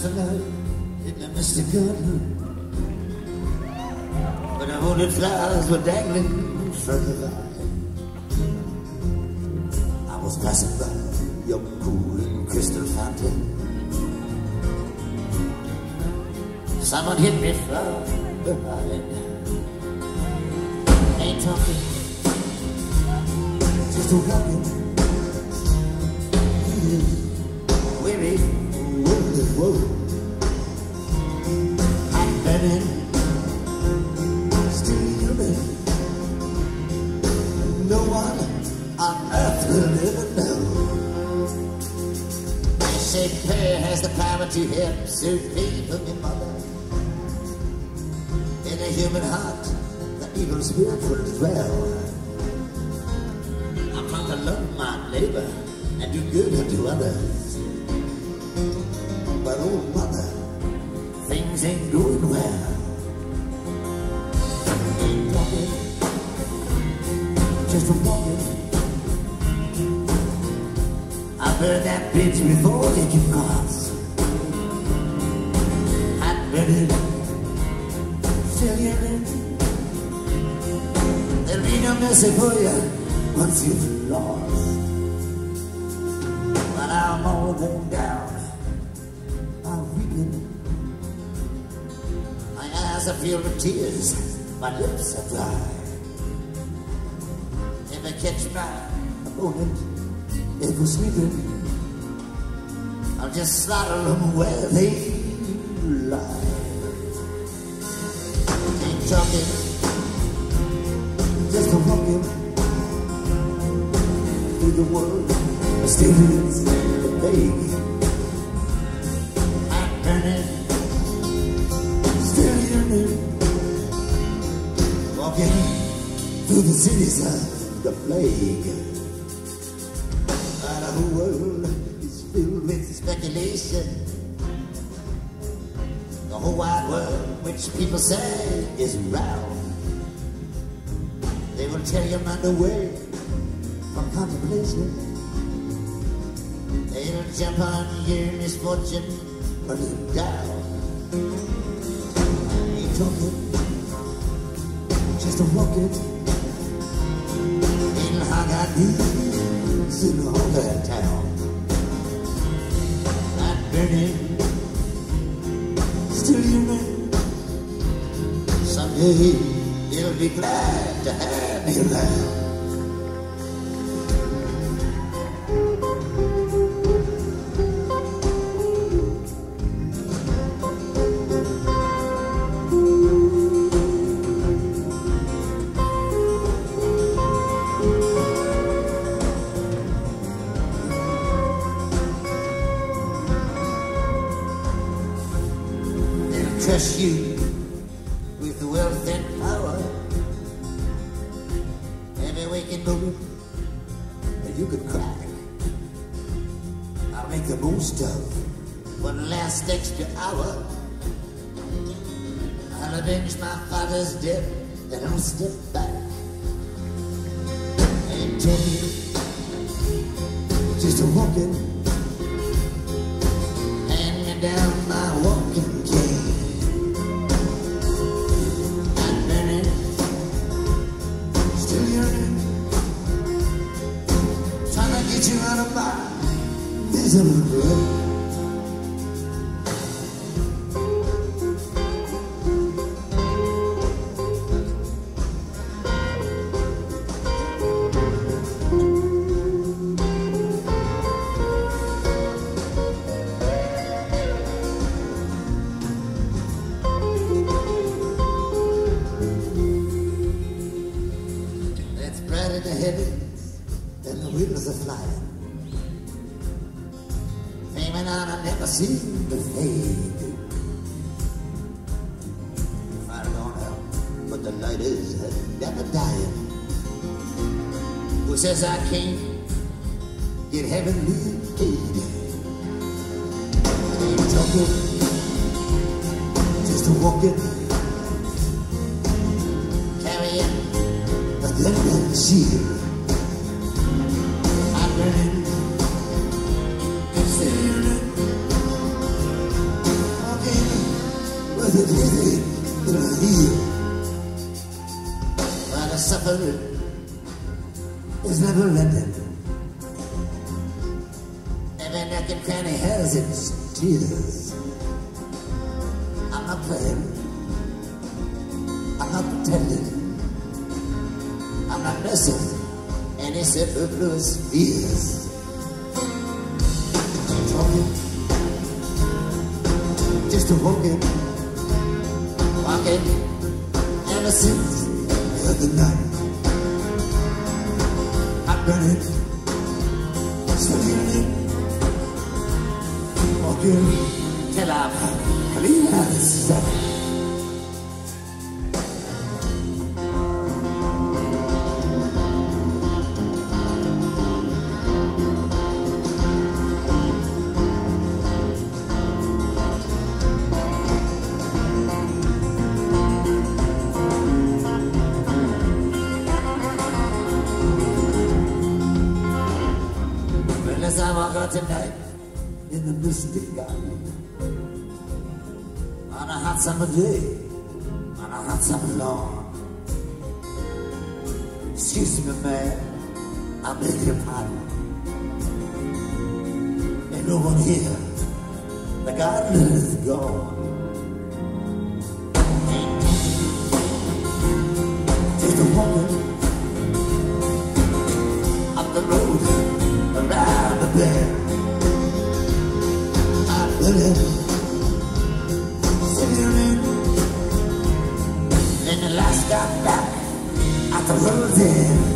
tonight in the mystic garden, but the wounded flowers were dangling from the vine. I was passing by your cool and crystal fountain. Someone hit me from behind. Ain't talking, just a walking. Weary, whoa. I'm burning, still human. No one on earth will ever know. They say prayer has the power to help soothe me from your mother. In a human heart, the evil spirit will dwell. I'm trying to love my neighbor and do good unto others. But oh mother, things ain't going well. Ain't talking, just a walking. I burned that bitch before they can cross. I burned it, still yearning. There'll be no mercy for you once you've lost. But I'm all worn down, I'm weeping. My eyes are filled with tears, my lips are dry. If I catch my opponent, if we're sleeping, I'll just slaughter them where they lie. Ain't talking, just a walking through the world, mysterious and vague. I'm burning, still yearning, walking through the cities of the plague. But the whole world is filled with speculation. The whole wide world, which people say is round, they will tell you I'm underway from contemplation. They'll jump on your misfortune, put it down. Ain't talking, just a walking in Haggadis in all that town. Not burning, still human. Someday you'll be glad to have me around. Trust you with wealth and power. Every waking moment that you could crack, I'll make the most of one last extra hour. I'll avenge my father's death and I'll step back and tell you, just a walking, hand me down my walking cane. Get you out of my miserable grave. That's bright in the heavens and the wheels are flying. Flaming on, I never seem to fade. Fire gone out, but the light is never dying. Who says I can't get heavenly aid? Ain't talking, just a walking, carrying a lemon shield. I'm burning, still yearning. never ending. Every neck and cranny has its tears. I'm not playing, I'm not pretending, I'm not messing any superfluous fears. Talking, just a walking, ever since the other night. I'm running, swinging, walking till I'm clean out of sight. As I walk out tonight in the mystic garden, on a hot summer day, on a hot summer lawn. Excuse me, man, I beg your pardon. Ain't no one here, the garden is gone. Just a woman up the road, around the bend. I'm living, sitting in the last stop back at the road's end.